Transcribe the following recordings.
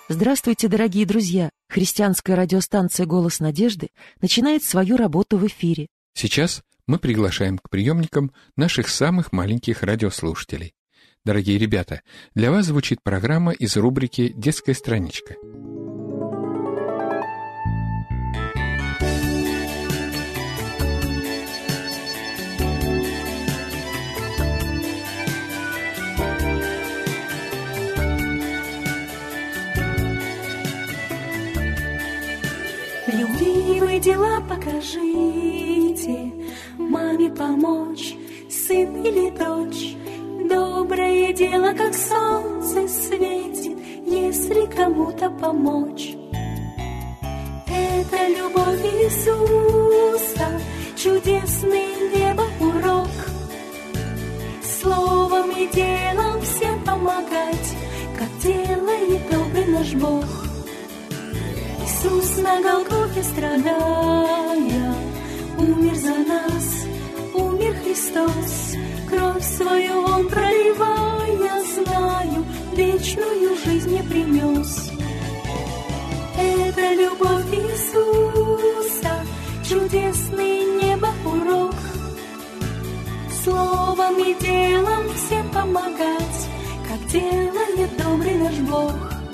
Здравствуйте, дорогие друзья! Христианская радиостанция «Голос надежды» начинает свою работу в эфире. Сейчас мы приглашаем к приемникам наших самых маленьких радиослушателей. Дорогие ребята, для вас звучит программа из рубрики «Детская страничка». Любви вы дела покажите, маме помочь, сын или дочь. Доброе дело, как солнце светит, если кому-то помочь. Это любовь Иисуса, чудесный небо урок. Словом и делом всем помогать, как делает добрый наш Бог. Иисус на Голгофе страдая, умер за нас, умер Христос. Кровь свою Он проливая, знаю, вечную жизнь мне принес. Это любовь Иисуса, чудесный небо урок. Словом и делом всем помогать, как делает добрый наш Бог.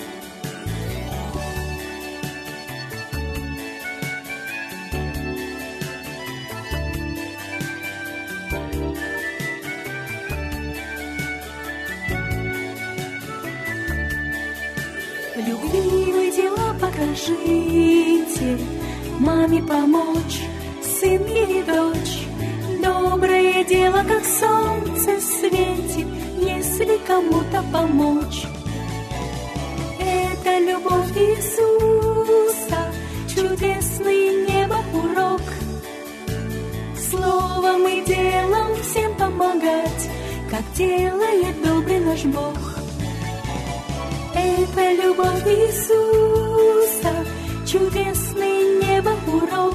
Любви дела покажите, маме помочь, сын или дочь. Доброе дело, как солнце светит, если кому-то помочь. Это любовь Иисуса, чудесный небо урок. Словом и делом всем помогать, как делает добрый наш Бог. Это любовь Иисуса, чудесный небо урок.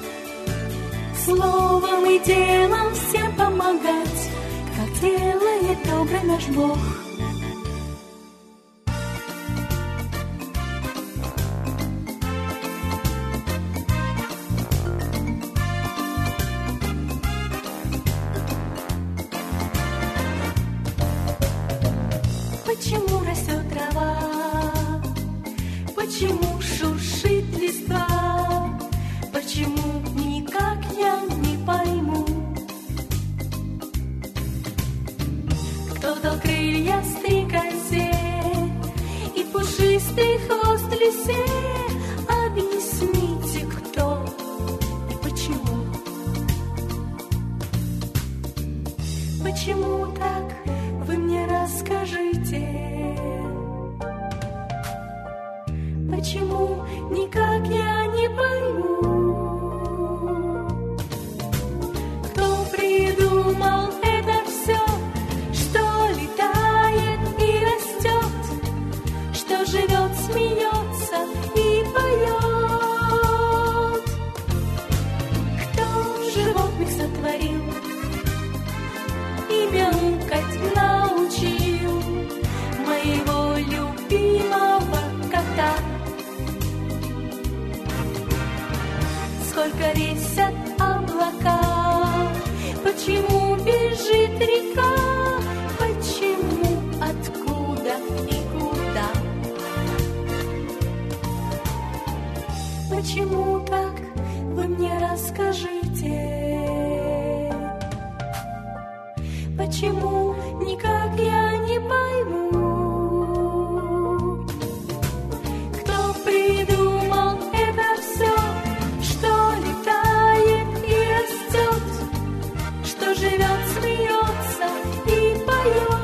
Словом и делом всем помогать, как делает добрый наш Бог. Почему растет трава? Почему шуршит листва? Почему никак я не пойму? Кто дал крылья стрекозе и пушистый хвост лисе? Объясните, кто и почему? Почему так? Вы мне расскажите. Почему никак я не пойму? Кто придумал это все, что летает и растет, что живет, смеется и поет? Кто животных сотворил и мяукать научил моего любимого кота? Сколько весят облака, почему бежит река, почему, откуда и куда? Почему так, вы мне расскажите? Почему никак я не пойму? Кто придумал это все, что летает и растет, что живет, смеется и поет?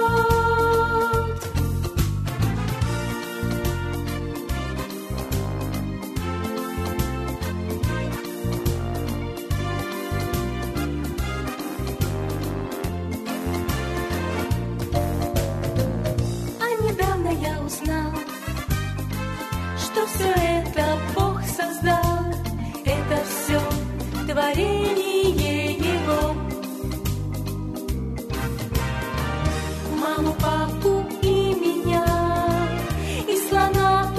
Что все это Бог создал, это все творение Его. Маму, папу и меня, и слона,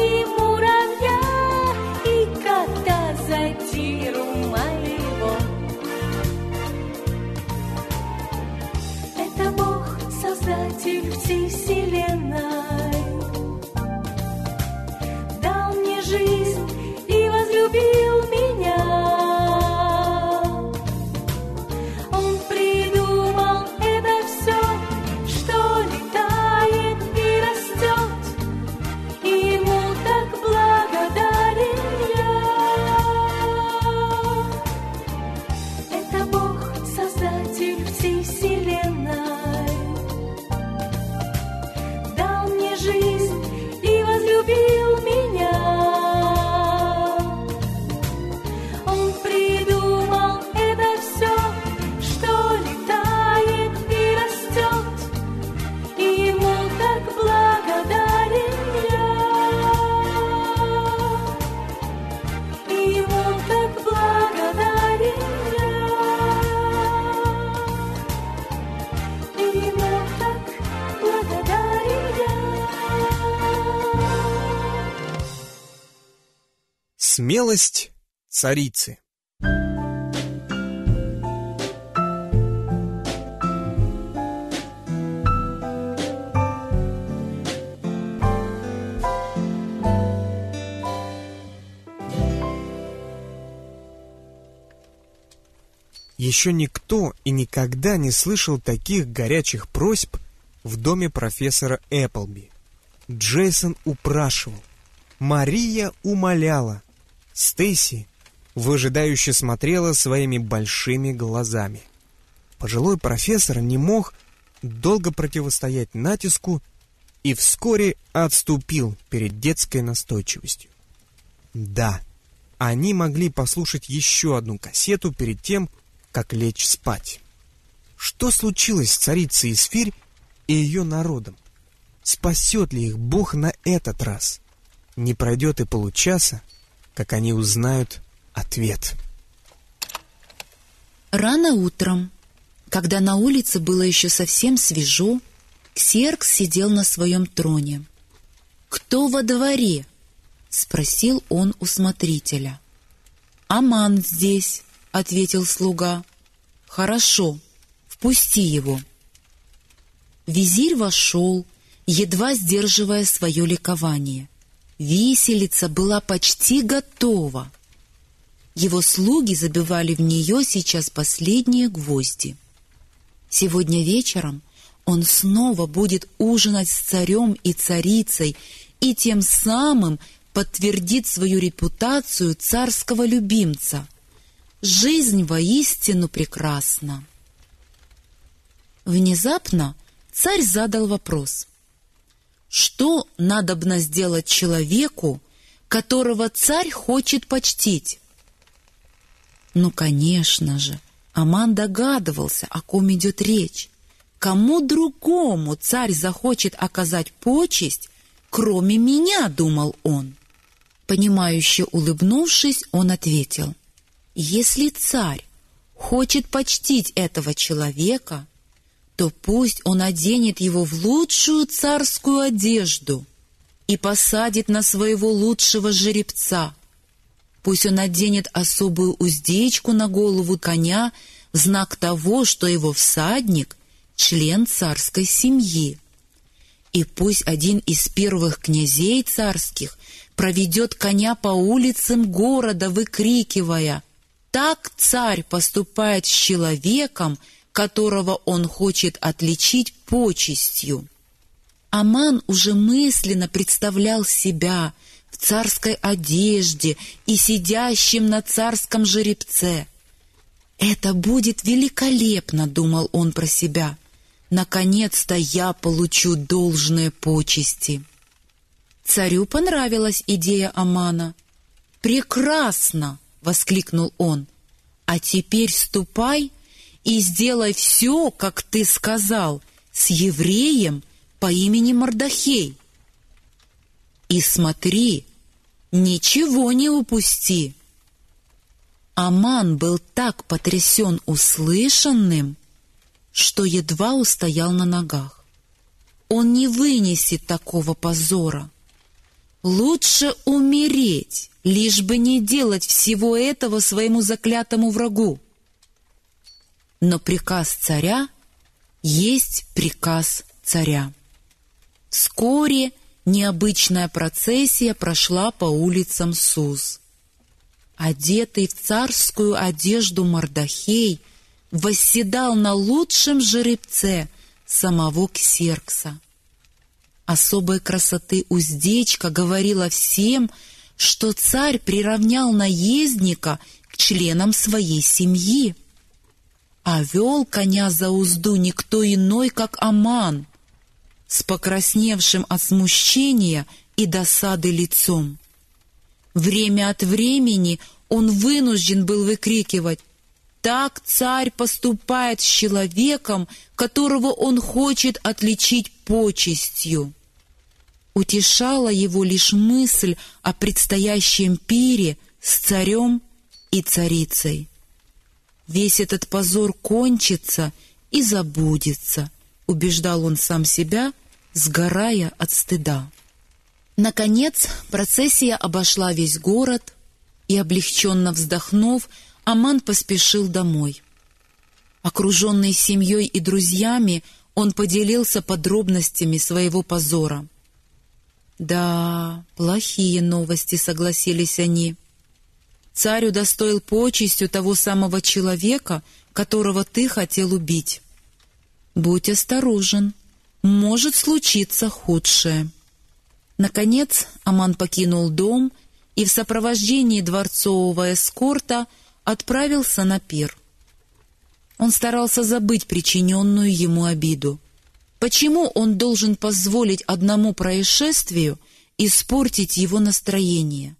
Смелость царицы. Еще никто и никогда не слышал таких горячих просьб в доме профессора Эпплби. Джейсон упрашивал, Мария умоляла. Стейси выжидающе смотрела своими большими глазами. Пожилой профессор не мог долго противостоять натиску и вскоре отступил перед детской настойчивостью. Да, они могли послушать еще одну кассету перед тем, как лечь спать. Что случилось с царицей Исфирь и ее народом? Спасет ли их Бог на этот раз? Не пройдет и получаса, как они узнают ответ. Рано утром, когда на улице было еще совсем свежо, Ксеркс сидел на своем троне. «Кто во дворе?» — спросил он у смотрителя. «Аман здесь», — ответил слуга. «Хорошо, впусти его». Визирь вошел, едва сдерживая свое ликование. Виселица была почти готова. Его слуги забивали в нее сейчас последние гвозди. Сегодня вечером он снова будет ужинать с царем и царицей и тем самым подтвердит свою репутацию царского любимца. Жизнь воистину прекрасна. Внезапно царь задал вопрос. Что надобно сделать человеку, которого царь хочет почтить? Ну, конечно же, Аман догадывался, о ком идет речь. Кому другому царь захочет оказать почесть, кроме меня, думал он. Понимающе улыбнувшись, он ответил: если царь хочет почтить этого человека, то пусть он оденет его в лучшую царскую одежду и посадит на своего лучшего жеребца. Пусть он наденет особую уздечку на голову коня в знак того, что его всадник — член царской семьи. И пусть один из первых князей царских проведет коня по улицам города, выкрикивая: «Так царь поступает с человеком, которого он хочет отличить почестью». Аман уже мысленно представлял себя в царской одежде и сидящим на царском жеребце. «Это будет великолепно», — думал он про себя. «Наконец-то я получу должные почести». Царю понравилась идея Амана. «Прекрасно!» — воскликнул он. «А теперь ступай и сделай все, как ты сказал, с евреем по имени Мордохей. И смотри, ничего не упусти». Аман был так потрясен услышанным, что едва устоял на ногах. Он не вынесет такого позора. Лучше умереть, лишь бы не делать всего этого своему заклятому врагу. Но приказ царя есть приказ царя. Вскоре необычная процессия прошла по улицам Сус. Одетый в царскую одежду Мордохей восседал на лучшем жеребце самого Ксеркса. Особой красоты уздечка говорила всем, что царь приравнял наездника к членам своей семьи. А вел коня за узду никто иной, как Аман, с покрасневшим от смущения и досады лицом. Время от времени он вынужден был выкрикивать: «Так царь поступает с человеком, которого он хочет отличить почестью». Утешала его лишь мысль о предстоящем пире с царем и царицей. «Весь этот позор кончится и забудется», — убеждал он сам себя, сгорая от стыда. Наконец, процессия обошла весь город, и, облегченно вздохнув, Аман поспешил домой. Окруженный семьей и друзьями, он поделился подробностями своего позора. «Да, плохие новости», — согласились они. «Царь удостоил почестью того самого человека, которого ты хотел убить. Будь осторожен, может случиться худшее». Наконец Аман покинул дом и в сопровождении дворцового эскорта отправился на пир. Он старался забыть причиненную ему обиду. Почему он должен позволить одному происшествию испортить его настроение?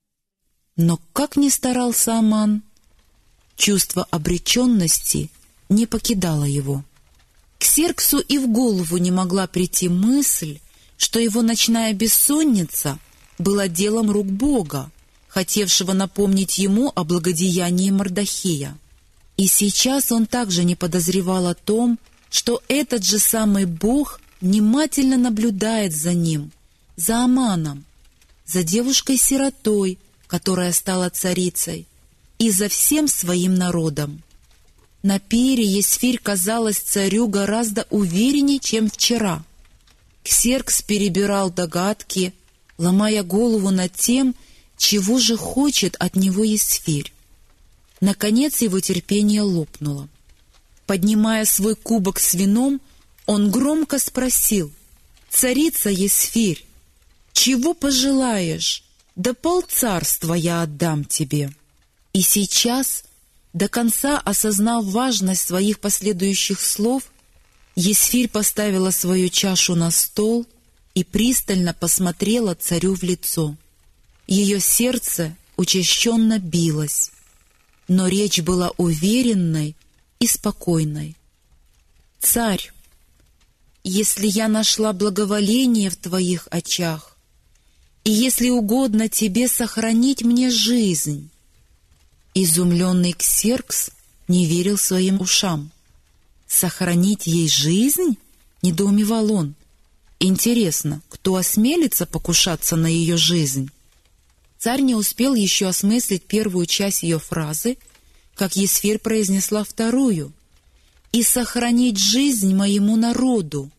Но как ни старался Аман, чувство обреченности не покидало его. Ксерксу и в голову не могла прийти мысль, что его ночная бессонница была делом рук Бога, хотевшего напомнить ему о благодеянии Мордохея. И сейчас он также не подозревал о том, что этот же самый Бог внимательно наблюдает за ним, за Аманом, за девушкой-сиротой, которая стала царицей, и за всем своим народом. На пире Есфирь казалась царю гораздо увереннее, чем вчера. Ксеркс перебирал догадки, ломая голову над тем, чего же хочет от него Есфирь. Наконец его терпение лопнуло. Поднимая свой кубок с вином, он громко спросил: «Царица Есфирь, чего пожелаешь? Да полцарства я отдам тебе». И сейчас, до конца осознав важность своих последующих слов, Есфирь поставила свою чашу на стол и пристально посмотрела царю в лицо. Ее сердце учащенно билось, но речь была уверенной и спокойной. «Царь, если я нашла благоволение в твоих очах, и если угодно тебе сохранить мне жизнь». Изумленный Ксеркс не верил своим ушам. «Сохранить ей жизнь?» — недоумевал он. «Интересно, кто осмелится покушаться на ее жизнь?» Царь не успел еще осмыслить первую часть ее фразы, как Есфирь произнесла вторую: «И сохранить жизнь моему народу».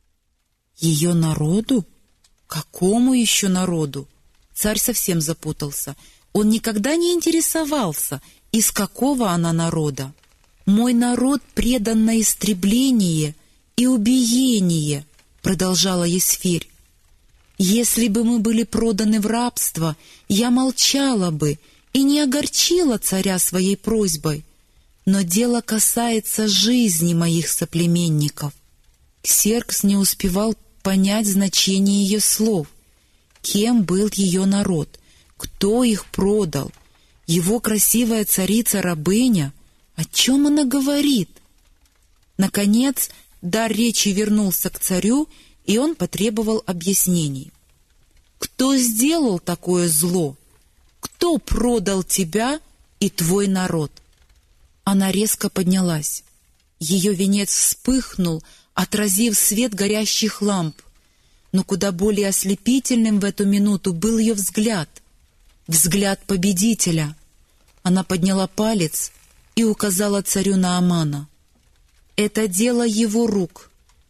Ее народу? Какому еще народу? Царь совсем запутался. Он никогда не интересовался, из какого она народа. «Мой народ предан на истребление и убиение», — продолжала Есфирь. «Если бы мы были проданы в рабство, я молчала бы и не огорчила царя своей просьбой. Но дело касается жизни моих соплеменников». Ксеркс не успевал понять значение ее слов. Кем был ее народ? Кто их продал? Его красивая царица-рабыня? О чем она говорит? Наконец, дар речи вернулся к царю, и он потребовал объяснений. «Кто сделал такое зло? Кто продал тебя и твой народ?» Она резко поднялась. Ее венец вспыхнул, отразив свет горящих ламп. Но куда более ослепительным в эту минуту был ее взгляд. Взгляд победителя. Она подняла палец и указала царю на Амана. «Это дело его рук.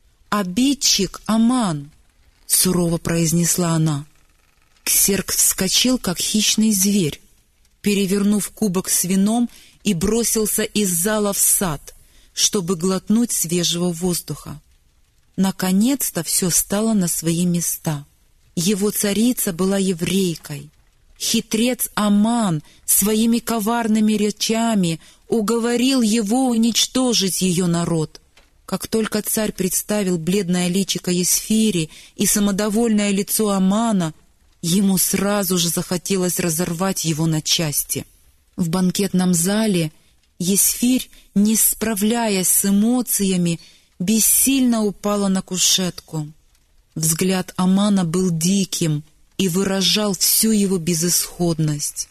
Обидчик Аман», — сурово произнесла она. Ксеркс вскочил, как хищный зверь, перевернув кубок с вином, и бросился из зала в сад, чтобы глотнуть свежего воздуха. Наконец-то все стало на свои места. Его царица была еврейкой. Хитрец Аман своими коварными речами уговорил его уничтожить ее народ. Как только царь представил бледное личико Есфири и самодовольное лицо Амана, ему сразу же захотелось разорвать его на части. В банкетном зале Есфирь, не справляясь с эмоциями, бессильно упала на кушетку. Взгляд Амана был диким и выражал всю его безысходность.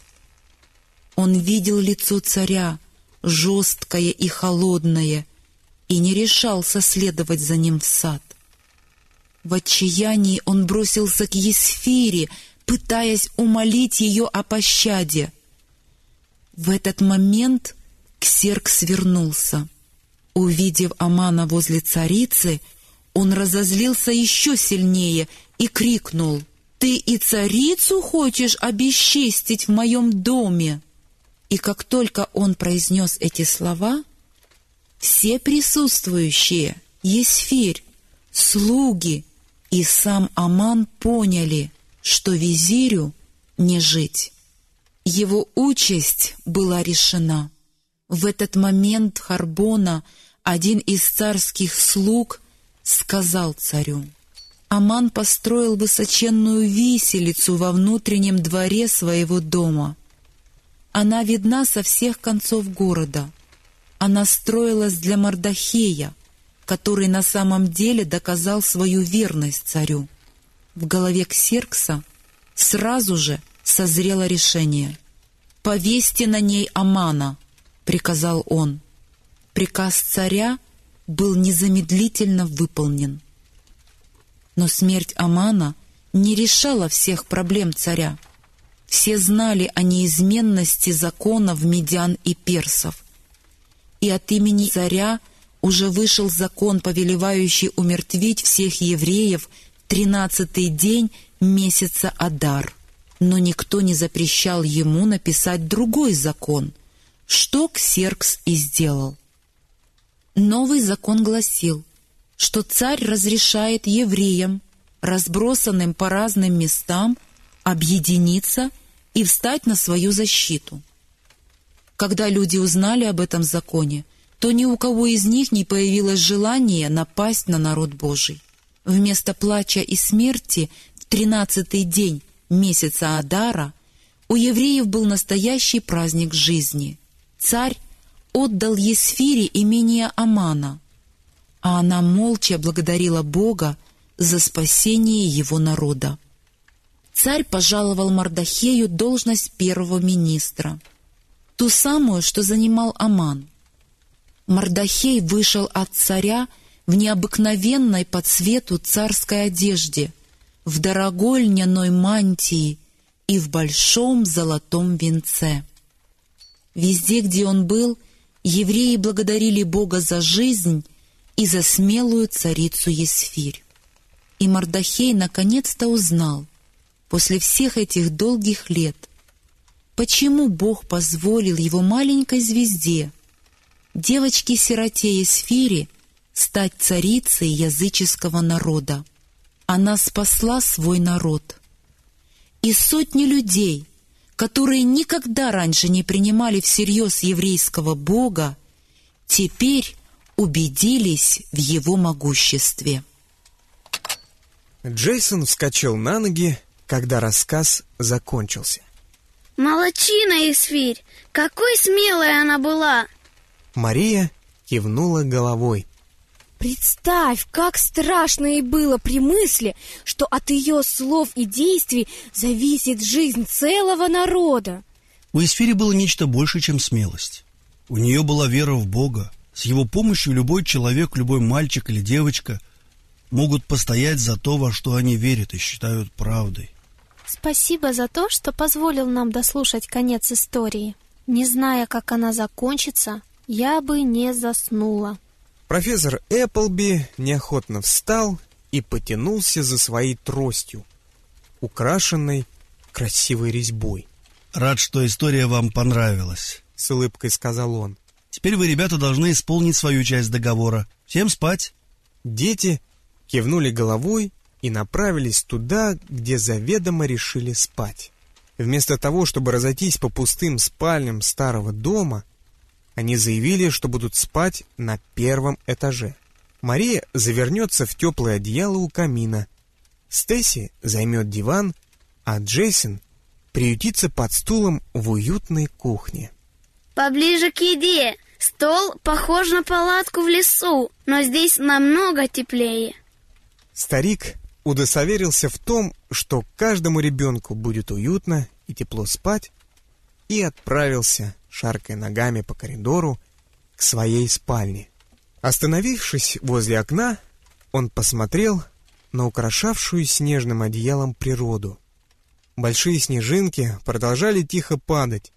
Он видел лицо царя, жесткое и холодное, и не решался следовать за ним в сад. В отчаянии он бросился к Есфире, пытаясь умолить ее о пощаде. В этот момент Ксеркс вернулся. Увидев Амана возле царицы, он разозлился еще сильнее и крикнул: «Ты и царицу хочешь обесчестить в моем доме?» И как только он произнес эти слова, все присутствующие, Есфирь, слуги и сам Аман поняли, что визирю не жить. Его участь была решена. В этот момент Харбона, один из царских слуг, сказал царю: Аман построил высоченную виселицу во внутреннем дворе своего дома. Она видна со всех концов города. Она строилась для Мардохея, который на самом деле доказал свою верность царю. В голове Ксеркса сразу же созрело решение. «Повесьте на ней Амана», — приказал он. Приказ царя был незамедлительно выполнен. Но смерть Амана не решала всех проблем царя. Все знали о неизменности законов медян и персов. И от имени царя уже вышел закон, повелевающий умертвить всех евреев в 13-й день месяца Адар. Но никто не запрещал ему написать другой закон, что Ксеркс и сделал. Новый закон гласил, что царь разрешает евреям, разбросанным по разным местам, объединиться и встать на свою защиту. Когда люди узнали об этом законе, то ни у кого из них не появилось желания напасть на народ Божий. Вместо плача и смерти в 13-й день месяца Адара у евреев был настоящий праздник жизни. Царь отдал Есфире имение Амана, а она молча благодарила Бога за спасение его народа. Царь пожаловал Мардохею должность первого министра, ту самую, что занимал Аман. Мардохей вышел от царя в необыкновенной по цвету царской одежде, в дорогой льняной мантии и в большом золотом венце. Везде, где он был, евреи благодарили Бога за жизнь и за смелую царицу Есфирь. И Мардохей наконец-то узнал, после всех этих долгих лет, почему Бог позволил его маленькой звезде, девочке-сироте Есфире, стать царицей языческого народа. Она спасла свой народ. И сотни людей, которые никогда раньше не принимали всерьез еврейского Бога, теперь убедились в его могуществе. Джейсон вскочил на ноги, когда рассказ закончился. «Молодчина, Есфирь! Какой смелой она была!» Мария кивнула головой. Представь, как страшно ей было при мысли, что от ее слов и действий зависит жизнь целого народа. У Есфири было нечто большее, чем смелость. У нее была вера в Бога. С его помощью любой человек, любой мальчик или девочка могут постоять за то, во что они верят и считают правдой. Спасибо за то, что позволил нам дослушать конец истории. Не зная, как она закончится, я бы не заснула. Профессор Эпплби неохотно встал и потянулся за своей тростью, украшенной красивой резьбой. «Рад, что история вам понравилась», — с улыбкой сказал он. «Теперь вы, ребята, должны исполнить свою часть договора. Всем спать». Дети кивнули головой и направились туда, где заведомо решили спать. Вместо того, чтобы разойтись по пустым спальням старого дома, они заявили, что будут спать на первом этаже. Мария завернется в теплое одеяло у камина, Стесси займет диван, а Джейсон приютится под стулом в уютной кухне. «Поближе к еде. Стол похож на палатку в лесу, но здесь намного теплее». Старик удостоверился в том, что каждому ребенку будет уютно и тепло спать, и отправился, шаркая ногами по коридору, к своей спальне. Остановившись возле окна, он посмотрел на украшавшую снежным одеялом природу. Большие снежинки продолжали тихо падать,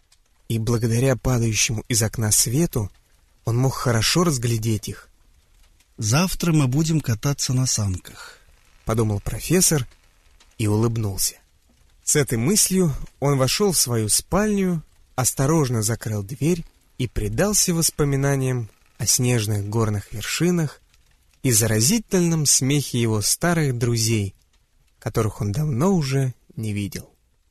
и благодаря падающему из окна свету он мог хорошо разглядеть их. «Завтра мы будем кататься на санках», — подумал профессор и улыбнулся. С этой мыслью он вошел в свою спальню, осторожно закрыл дверь и предался воспоминаниям о снежных горных вершинах и заразительном смехе его старых друзей, которых он давно уже не видел.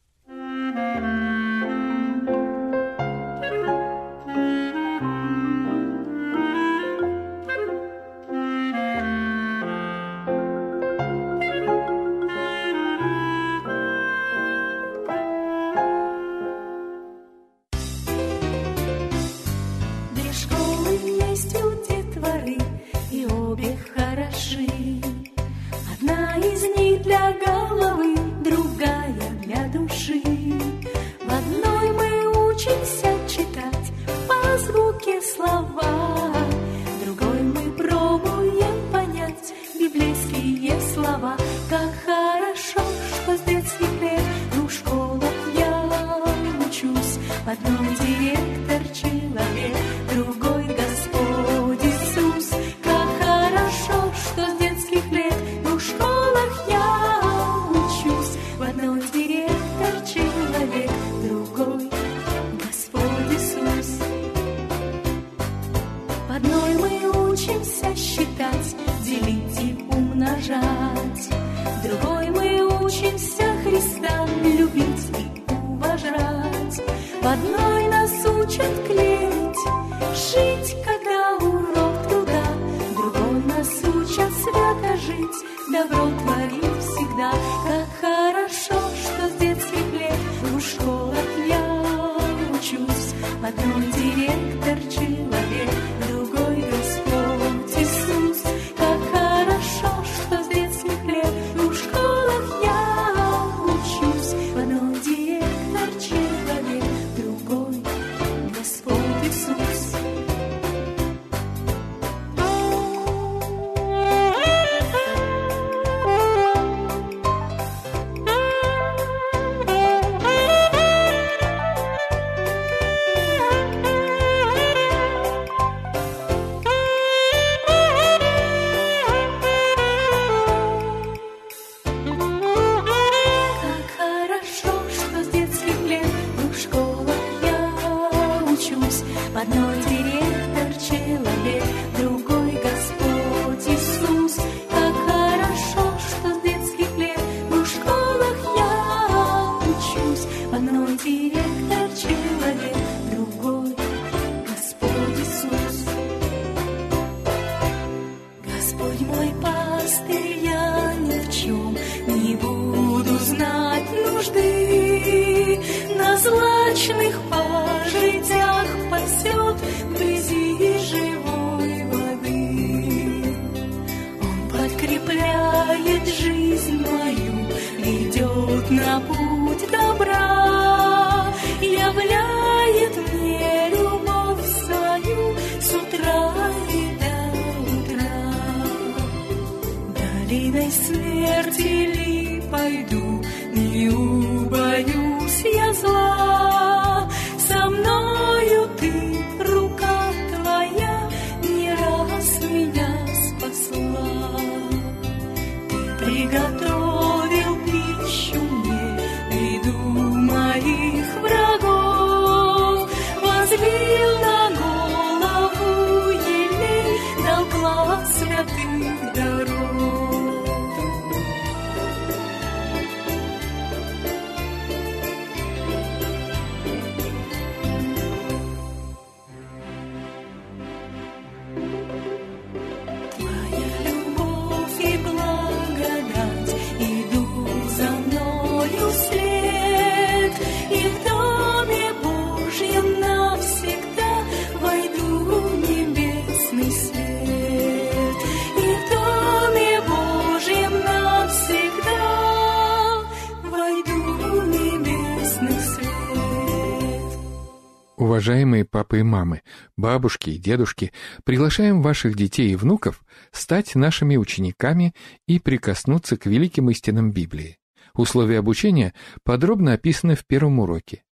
Уважаемые папы и мамы, бабушки и дедушки, приглашаем ваших детей и внуков стать нашими учениками и прикоснуться к великим истинам Библии. Условия обучения подробно описаны в первом уроке.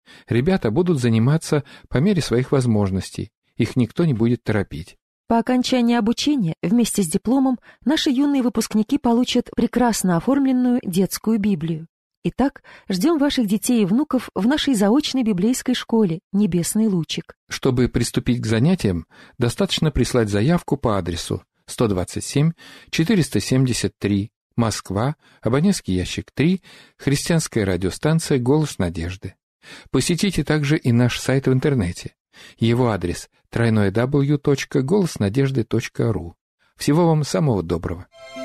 Ребята будут заниматься по мере своих возможностей, их никто не будет торопить. По окончании обучения вместе с дипломом наши юные выпускники получат прекрасно оформленную детскую Библию. Итак, ждем ваших детей и внуков в нашей заочной библейской школе «Небесный лучик». Чтобы приступить к занятиям, достаточно прислать заявку по адресу 127-473, Москва, абонентский ящик 3, христианская радиостанция «Голос надежды». Посетите также и наш сайт в интернете. Его адрес www.голоснадежды.ру. Всего вам самого доброго.